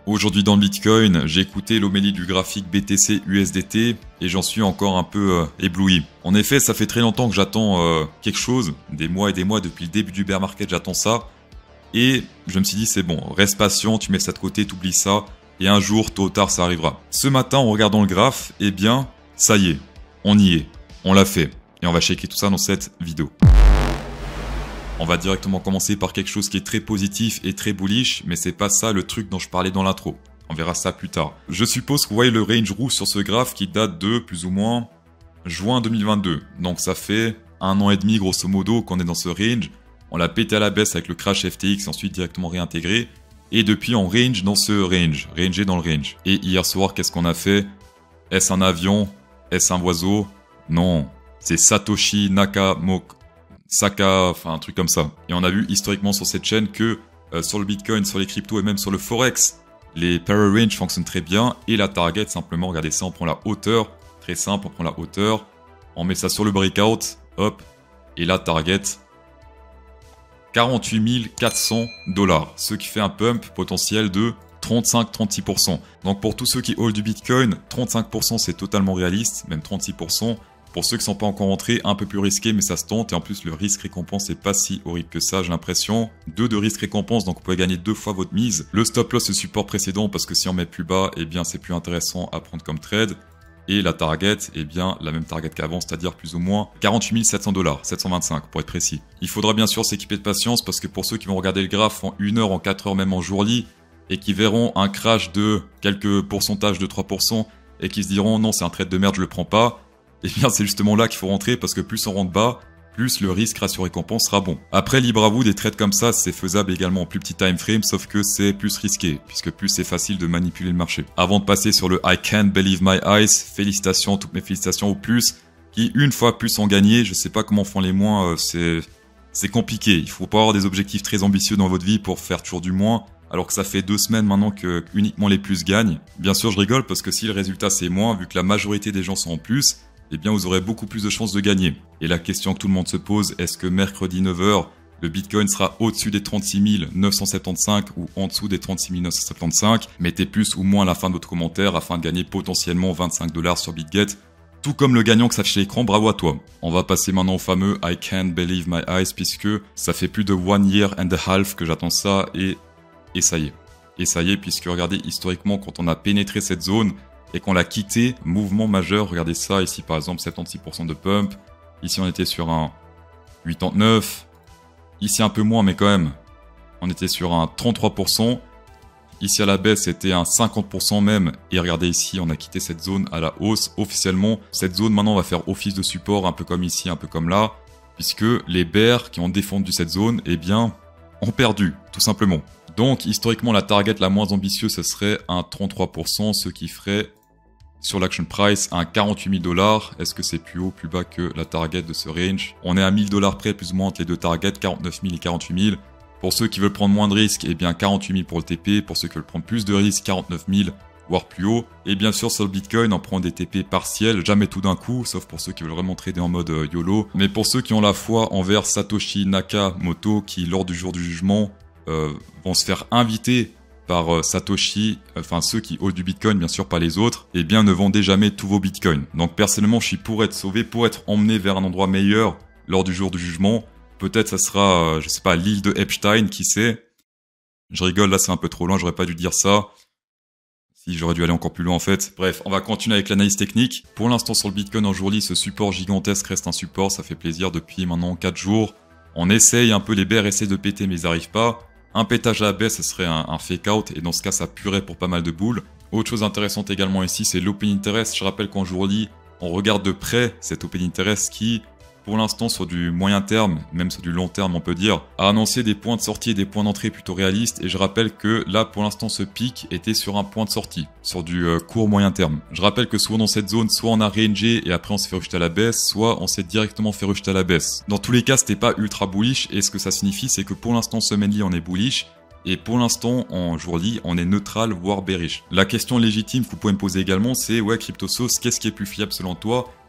Aujourd'hui dans le Bitcoin, j'ai écouté l'homélie du graphique BTC USDT et j'en suis encore un peu ébloui. En effet, ça fait très longtemps que j'attends quelque chose, des mois et des mois depuis le début du bear market, j'attends ça. Et je me suis dit c'est bon, reste patient, tu mets ça de côté, t'oublies ça, et un jour, tôt ou tard, ça arrivera. Ce matin, en regardant le graphe, eh bien, ça y est, on y est, on l'a fait. Et on va checker tout ça dans cette vidéo. On va directement commencer par quelque chose qui est très positif et très bullish, mais c'est pas ça le truc dont je parlais dans l'intro. On verra ça plus tard. Je suppose que vous voyez le range rouge sur ce graphe qui date de plus ou moins juin 2022. Donc ça fait 1 an et demi grosso modo qu'on est dans ce range. On l'a pété à la baisse avec le crash FTX, ensuite directement réintégré. Et depuis on range dans ce range, rangé dans le range. Et hier soir, qu'est-ce qu'on a fait? Est-ce un avion? Est-ce un oiseau? Non, c'est Satoshi Nakamoto. Enfin un truc comme ça. Et on a vu historiquement sur cette chaîne que sur le Bitcoin, sur les cryptos et même sur le Forex, les Power Range fonctionnent très bien. Et la target, simplement, regardez ça, on prend la hauteur. Très simple, on prend la hauteur. On met ça sur le breakout. Hop. Et la target, 48 400 $. Ce qui fait un pump potentiel de 35-36%. Donc pour tous ceux qui hold du Bitcoin, 35% c'est totalement réaliste, même 36%. Pour ceux qui ne sont pas encore rentrés, un peu plus risqué, mais ça se tente. Et en plus, le risque-récompense n'est pas si horrible que ça, j'ai l'impression. 2 de risque-récompense, donc vous pouvez gagner 2 fois votre mise. Le stop-loss, le support précédent, parce que si on met plus bas, eh bien, c'est plus intéressant à prendre comme trade. Et la target, eh bien, la même target qu'avant, c'est-à-dire plus ou moins 48 700 $, 725 pour être précis. Il faudra bien sûr s'équiper de patience, parce que pour ceux qui vont regarder le graphe en 1 heure, en 4 heures, même en jour-lit, et qui verront un crash de quelques pourcentages de 3%, et qui se diront, non, c'est un trade de merde, je le prends pas. Eh bien, c'est justement là qu'il faut rentrer parce que plus on rentre bas, plus le risque ratio-récompense sera bon. Après, libre à vous, des trades comme ça, c'est faisable également en plus petit time frame, sauf que c'est plus risqué, puisque plus c'est facile de manipuler le marché. Avant de passer sur le I can't believe my eyes, félicitations, toutes mes félicitations aux plus, qui une fois plus ont gagné, je sais pas comment font les moins, c'est compliqué. Il faut pas avoir des objectifs très ambitieux dans votre vie pour faire toujours du moins, alors que ça fait 2 semaines maintenant que uniquement les plus gagnent. Bien sûr, je rigole parce que si le résultat c'est moins, vu que la majorité des gens sont en plus, eh bien vous aurez beaucoup plus de chances de gagner. Et la question que tout le monde se pose, est-ce que mercredi 9h, le Bitcoin sera au-dessus des 36 975 ou en dessous des 36 975? Mettez plus ou moins à la fin de votre commentaire afin de gagner potentiellement 25 $ sur BitGet. Tout comme le gagnant que s'affiche à l'écran, bravo à toi. On va passer maintenant au fameux I can't believe my eyes puisque ça fait plus de 1 year and a half que j'attends ça et ça y est. Et ça y est puisque regardez historiquement quand on a pénétré cette zone, et qu'on l'a quitté, mouvement majeur, regardez ça, ici par exemple 76% de pump, ici on était sur un 89, ici un peu moins mais quand même, on était sur un 33%, ici à la baisse c'était un 50% même, et regardez ici on a quitté cette zone à la hausse officiellement, cette zone maintenant va faire office de support un peu comme ici, un peu comme là, puisque les bears qui ont défendu cette zone, eh bien, ont perdu, tout simplement. Donc historiquement la target la moins ambitieuse ce serait un 33%, ce qui ferait sur l'action price, un 48 000 $. Est-ce que c'est plus haut, plus bas que la target de ce range? On est à 1 000 $ près, plus ou moins entre les deux targets, 49 000 et 48 000. Pour ceux qui veulent prendre moins de risques, eh bien 48 000 pour le TP. Pour ceux qui veulent prendre plus de risques, 49 000, voire plus haut. Et bien sûr, sur le Bitcoin, on prend des TP partiels, jamais tout d'un coup, sauf pour ceux qui veulent vraiment trader en mode YOLO. Mais pour ceux qui ont la foi envers Satoshi Nakamoto, qui lors du jour du jugement, vont se faire inviter par Satoshi, enfin ceux qui hold du Bitcoin, bien sûr pas les autres, eh bien ne vendez jamais tous vos Bitcoins. Donc personnellement, je suis pour être sauvé, pour être emmené vers un endroit meilleur lors du jour du jugement. Peut-être ça sera, je sais pas, l'île de Epstein, qui sait. Je rigole, là c'est un peu trop loin, j'aurais pas dû dire ça. Si, j'aurais dû aller encore plus loin en fait. Bref, on va continuer avec l'analyse technique. Pour l'instant sur le Bitcoin en jour-lit, ce support gigantesque reste un support, ça fait plaisir depuis maintenant 4 jours. On essaye un peu, les bears essaient de péter mais ils n'arrivent pas. Un pétage à la baisse, ce serait un fake out, et dans ce cas, ça puerait pour pas mal de boules. Autre chose intéressante également ici, c'est l'open interest. Je rappelle qu'en jour-lit, on regarde de près cet open interest qui, pour l'instant, sur du moyen terme, même sur du long terme, on peut dire, a annoncé des points de sortie et des points d'entrée plutôt réalistes. Et je rappelle que là, pour l'instant, ce pic était sur un point de sortie, sur du court moyen terme. Je rappelle que souvent dans cette zone, soit on a rangé et après on s'est fait rejeter à la baisse, soit on s'est directement fait rejeter à la baisse. Dans tous les cas, c'était pas ultra bullish, et ce que ça signifie, c'est que pour l'instant, semaine-lit, on est bullish. Et pour l'instant, en jour-lit, on est neutral, voire bearish. La question légitime que vous pouvez me poser également, c'est ouais, CryptoSauce, qu'est-ce qui est plus fiable selon toi?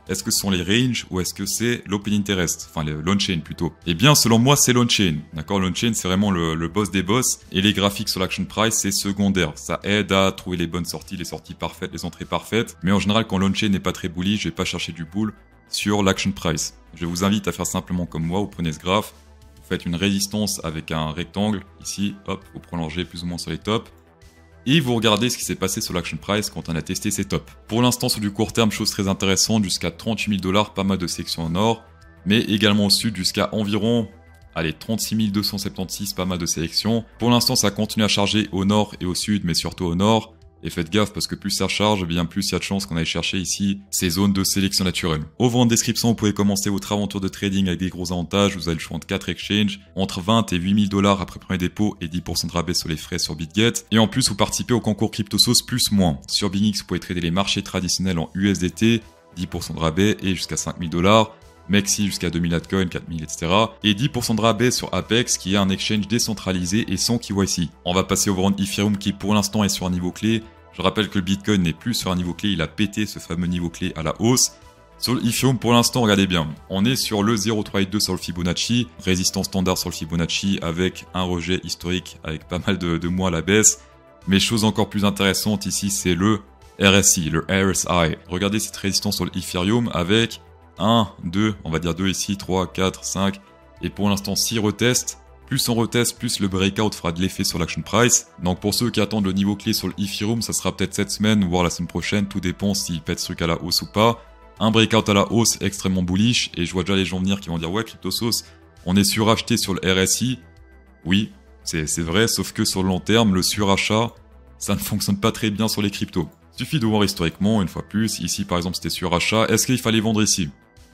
Est-ce que ce sont les ranges ou est-ce que c'est l'open interest? Enfin, l'on-chain plutôt. Eh bien, selon moi, c'est l'on-chain. D'accord, l'on-chain, c'est vraiment le boss des boss. Et les graphiques sur l'action price, c'est secondaire. Ça aide à trouver les bonnes sorties, les sorties parfaites, les entrées parfaites. Mais en général, quand l'on-chain n'est pas très bullish, je vais pas chercher du bull sur l'action price. Je vous invite à faire simplement comme moi, vous prenez ce graphe, vous faites une résistance avec un rectangle, ici, hop, vous prolongez plus ou moins sur les tops. Et vous regardez ce qui s'est passé sur l'action price quand on a testé ces tops. Pour l'instant, sur du court terme, chose très intéressante, jusqu'à 38 000 $, pas mal de sections au nord, mais également au sud jusqu'à environ, allez, 36 276, pas mal de sélections. Pour l'instant, ça continue à charger au nord et au sud, mais surtout au nord. Et faites gaffe parce que plus ça charge, bien plus il y a de chances qu'on aille chercher ici ces zones de sélection naturelle. Au en description, vous pouvez commencer votre aventure de trading avec des gros avantages. Vous avez le choix entre 4 exchanges, entre 20 et 8 000 $ après premier dépôt et 10% de rabais sur les frais sur BitGet. Et en plus, vous participez au concours CryptoSauce plus-moins. Sur BingX, vous pouvez trader les marchés traditionnels en USDT, 10% de rabais et jusqu'à 5 000 $. Mexi jusqu'à 2000 Litecoin, 4000, etc. Et 10% de rabais sur Apex qui est un exchange décentralisé et sans KYC. On va passer au rang Ethereum qui pour l'instant est sur un niveau clé. Je rappelle que le Bitcoin n'est plus sur un niveau clé, il a pété ce fameux niveau clé à la hausse. Sur l'Ethereum pour l'instant, regardez bien, on est sur le 0,382 sur le Fibonacci, résistance standard sur le Fibonacci avec un rejet historique avec pas mal de mois à la baisse. Mais chose encore plus intéressante ici, c'est le RSI, le RSI. Regardez cette résistance sur l'Ethereum avec 1, 2, on va dire 2 ici, 3, 4, 5, et pour l'instant 6 retests. Plus on reteste, plus le breakout fera de l'effet sur l'action price. Donc pour ceux qui attendent le niveau clé sur le Ethereum, ça sera peut-être cette semaine, voire la semaine prochaine, tout dépend s'il pète ce truc à la hausse ou pas. Un breakout à la hausse extrêmement bullish, et je vois déjà les gens venir qui vont dire ouais CryptoSauce, on est suracheté sur le RSI. Oui, c'est vrai, sauf que sur le long terme, le surachat, ça ne fonctionne pas très bien sur les cryptos. Suffit de voir historiquement, une fois plus, ici par exemple c'était surachat, est-ce qu'il fallait vendre ici?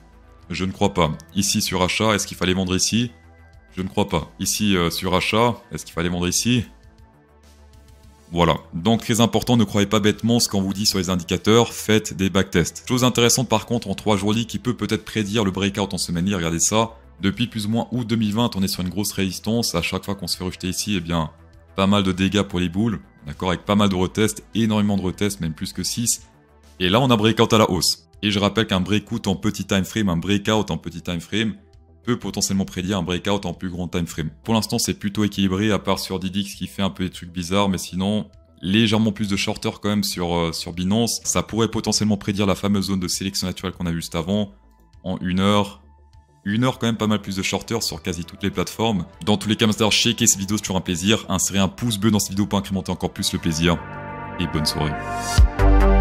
Je ne crois pas. Ici surachat, est-ce qu'il fallait vendre ici? Je ne crois pas. Ici, surachat, est-ce qu'il fallait vendre ici? Voilà. Donc très important, ne croyez pas bêtement ce qu'on vous dit sur les indicateurs, faites des backtests. Chose intéressante par contre en 3 jours qui peut peut-être prédire le breakout en semaine, regardez ça. Depuis plus ou moins août 2020, on est sur une grosse résistance. À chaque fois qu'on se fait rejeter ici, eh bien, pas mal de dégâts pour les boules. D'accord, avec pas mal de retests, énormément de retests, même plus que 6. Et là, on a breakout à la hausse. Et je rappelle qu'un breakout en petit time frame, un breakout en petit time frame, peut potentiellement prédire un breakout en plus grand time frame. Pour l'instant, c'est plutôt équilibré, à part sur Didix qui fait un peu des trucs bizarres, mais sinon, légèrement plus de shorter quand même sur Binance. Ça pourrait potentiellement prédire la fameuse zone de sélection naturelle qu'on a vue juste avant, en 1 heure. 1 heure quand même pas mal plus de shorter sur quasi toutes les plateformes. Dans tous les cas, master, checker cette vidéo, c'est toujours un plaisir. Insérez un pouce bleu dans cette vidéo pour incrémenter encore plus le plaisir. Et bonne soirée.